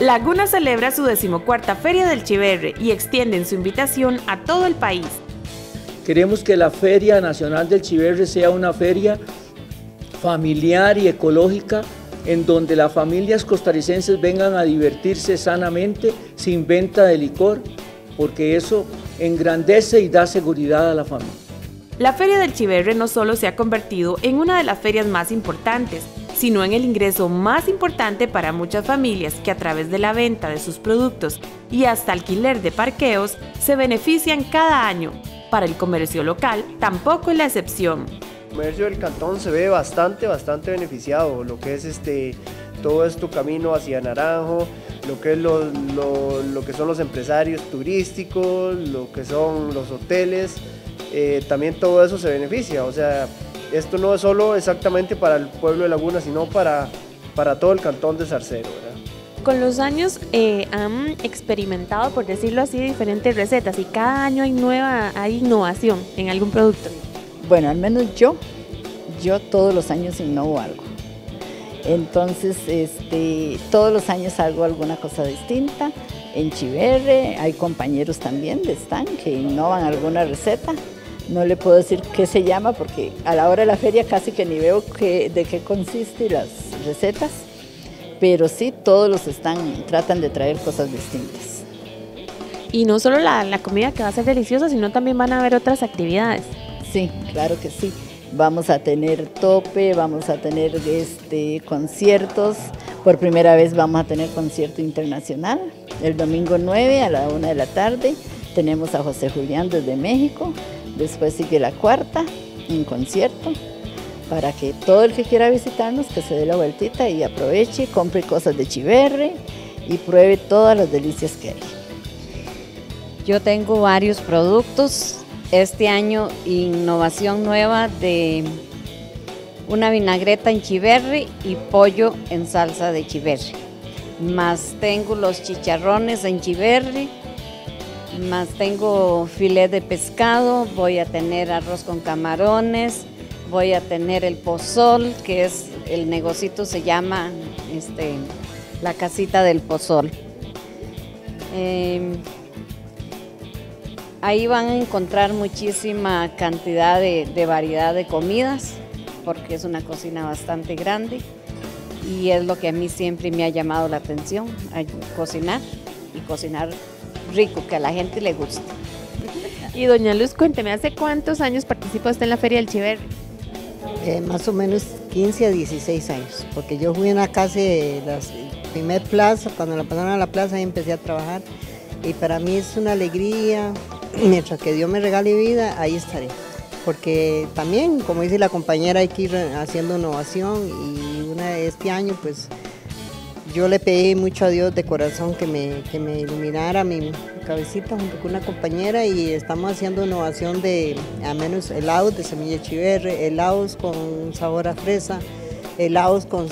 Laguna celebra su 14ª Feria del Chiverre y extienden su invitación a todo el país. Queremos que la Feria Nacional del Chiverre sea una feria familiar y ecológica en donde las familias costarricenses vengan a divertirse sanamente sin venta de licor, porque eso engrandece y da seguridad a la familia. La Feria del Chiverre no solo se ha convertido en una de las ferias más importantes, sino en el ingreso más importante para muchas familias que a través de la venta de sus productos y hasta alquiler de parqueos se benefician cada año. Para el comercio local tampoco es la excepción. El comercio del cantón se ve bastante beneficiado, lo que es todo esto camino hacia Naranjo, lo que es lo que son los empresarios turísticos, lo que son los hoteles, también todo eso se beneficia. O sea, esto no es solo exactamente para el pueblo de Laguna, sino para todo el cantón de Zarcero, ¿verdad? Con los años han experimentado, por decirlo así, diferentes recetas y cada año hay innovación en algún producto. Bueno, al menos yo todos los años innovo algo. Entonces, todos los años hago alguna cosa distinta. En Chiverre hay compañeros también de stand que innovan alguna receta. No le puedo decir qué se llama porque a la hora de la feria casi que ni veo de qué consisten las recetas, pero sí todos los tratan de traer cosas distintas. Y no solo la comida que va a ser deliciosa, sino también van a haber otras actividades. Sí, claro que sí. Vamos a tener tope, vamos a tener conciertos. Por primera vez vamos a tener concierto internacional. El domingo 9 a la 1 de la tarde tenemos a José Julián desde México. Después sigue la cuarta en concierto para que todo el que quiera visitarnos que se dé la vueltita y aproveche, compre cosas de Chiverre y pruebe todas las delicias que hay. Yo tengo varios productos. Este año innovación nueva de una vinagreta en Chiverre y pollo en salsa de Chiverre. Más tengo los chicharrones en Chiverre, más tengo filet de pescado, voy a tener arroz con camarones, voy a tener el pozol, que es el negocito se llama la casita del pozol. Ahí van a encontrar muchísima cantidad de variedad de comidas, porque es una cocina bastante grande y es lo que a mí siempre me ha llamado la atención, a cocinar y cocinar rico, que a la gente le guste. Y doña Luz, cuénteme, ¿hace cuántos años participa usted en la Feria del Chiverre? Más o menos 15 a 16 años, porque yo fui en la casa de la primer plaza, cuando la pasaron a la plaza ahí empecé a trabajar y para mí es una alegría, mientras que Dios me regale vida, ahí estaré. Porque también, como dice la compañera, hay que ir haciendo innovación y este año pues yo le pedí mucho a Dios de corazón que me iluminara mi cabecita junto con una compañera y estamos haciendo innovación de al menos helados de semilla de Chiverre, helados con sabor a fresa, helados con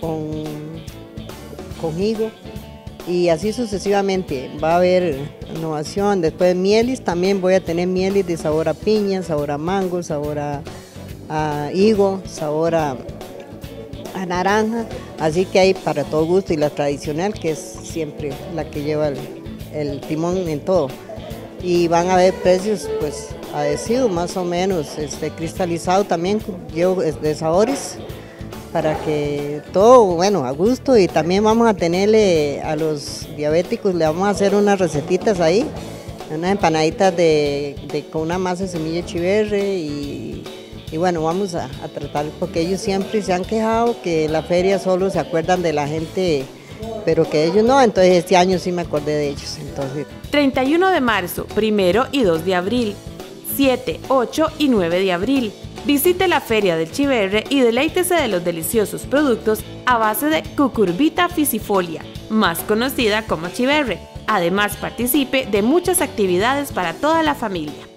higo y así sucesivamente. Va a haber innovación, después mielis, también voy a tener mielis de sabor a piña, sabor a mango, sabor a higo, sabor a naranja, así que hay para todo gusto y la tradicional que es siempre la que lleva el timón en todo y van a haber precios pues adhesivos más o menos, cristalizado también llevo de sabores para que todo bueno a gusto y también vamos a tenerle a los diabéticos, le vamos a hacer unas recetitas ahí, unas empanaditas con una masa de semilla de Chiverre y bueno, vamos a tratar, porque ellos siempre se han quejado que la feria solo se acuerdan de la gente, pero que ellos no, entonces este año sí me acordé de ellos. Entonces. 31 de marzo, 1 y 2 de abril, 7, 8 y 9 de abril. Visite la Feria del Chiverre y deleítese de los deliciosos productos a base de cucurbita fisifolia, más conocida como Chiverre. Además, participe de muchas actividades para toda la familia.